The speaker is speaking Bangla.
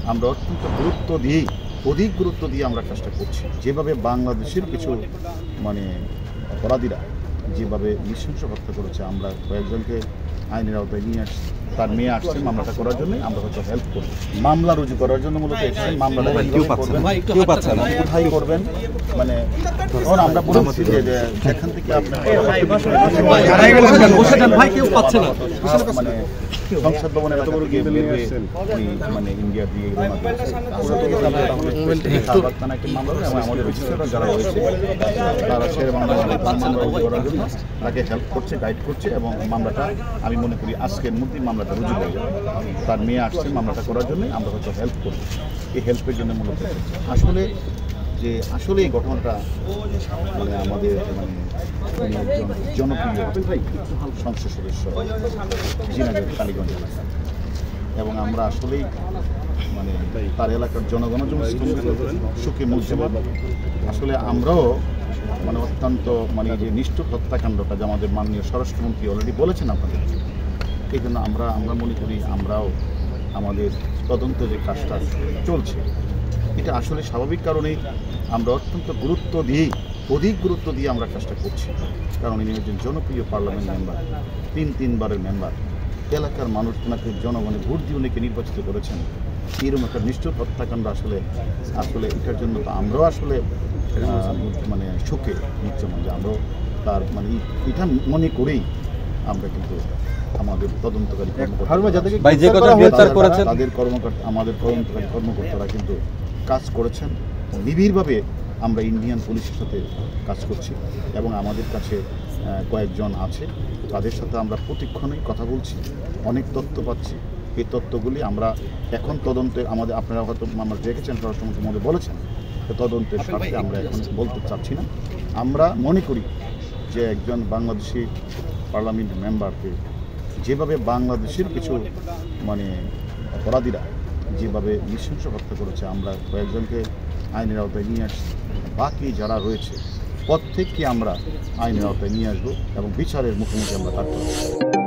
আমরা অত্যন্ত অধিক গুরুত্ব দিয়ে আমরা কাজটা করছি। যেভাবে বাংলাদেশের কিছু অপরাধীরা যেভাবে নৃশংস হত্যা করেছে, আমরা কয়েকজনকে আইনের আওতায় নিয়ে আসছি। তার মেয়ে আসছে মামলাটা করার জন্য, আমরা হয়তো হেল্প করব। মামলা রুজু করার জন্য মূলত এসেছেন। মামলাটা কেউ পাচ্ছেন না, কোথায় করবেন আমরা বলছি যে যেখান থেকে সংসদ ভবনের এত বড় গিয়ে ইন্ডিয়া দিয়ে আমাদের অফিসাররা যারা রয়েছে তারা শের মামলা করার জন্য তাকে হেল্প করছে, গাইড করছে এবং মামলাটা আমি মনে করি আজকের মধ্যেই মামলাটা রুজু হয়ে যাবে। তার মেয়ে আসছে মামলাটা করার জন্য, আমরা হয়তো হেল্প করব। এই হেল্পের জন্য মূলত আসলে এই ঘটনাটা আমাদের একজন জনপ্রিয় সংসদ সদস্য জিনাগর কালীগঞ্জ এলাকা, এবং আমরা আসলেই তার এলাকার জনগণের জন্য সুখী মুহূর্তে আসলে আমরাও অত্যন্ত যে নিষ্ঠুর হত্যাকাণ্ডটা যে আমাদের মাননীয় স্বরাষ্ট্রমন্ত্রী অলরেডি বলেছেন আপনাদের, এই জন্য আমরা মনে করি আমরাও আমাদের তদন্ত যে কাজটা চলছে এটা আসলে স্বাভাবিক কারণেই আমরা অত্যন্ত অধিক গুরুত্ব দিয়ে আমরা কাজটা করছি। কারণ ইনি একজন জনপ্রিয় পার্লামেন্ট মেম্বার, তিনবারের মেম্বার, এলাকার মানুষ ওনাকে জনগণে ভোট দিয়ে উনিকে নির্বাচিত করেছেন। এরকম একটা নিষ্ঠুর হত্যাকাণ্ড আসলে এটার জন্য তো আমরাও আসলে শোকে মুখ্যমন যে আমরাও তার এটা মনে করেই আমরা কিন্তু আমাদের তদন্তকারী আমাদের তদন্তকারী কর্মকর্তারা কিন্তু কাজ করেছেন নিবিড়ভাবে। আমরা ইন্ডিয়ান পুলিশের সাথে কাজ করছি এবং আমাদের কাছে কয়েকজন আছে, তাদের সাথে আমরা প্রতিক্ষণেই কথা বলছি, অনেক তথ্য পাচ্ছি। এই তথ্যগুলি আমরা এখন তদন্তে আপনারা হয়তো আমরা দেখেছেন, স্বরাষ্ট্রমন্ত্রী মধ্যে বলেছেন, তদন্তের স্বার্থে আমরা এখন বলতে চাচ্ছি না। আমরা মনে করি যে একজন বাংলাদেশি পার্লামেন্ট মেম্বারকে যেভাবে বাংলাদেশের কিছু অপরাধীরা যেভাবে নৃশংস হত্যা করেছে, আমরা কয়েকজনকে আইনের আওতায় নিয়ে আসছি। বাকি যারা রয়েছে প্রত্যেককে আমরা আইনের আওতায় নিয়ে আসবো এবং বিচারের মুখোমুখি আমরা থাকবো।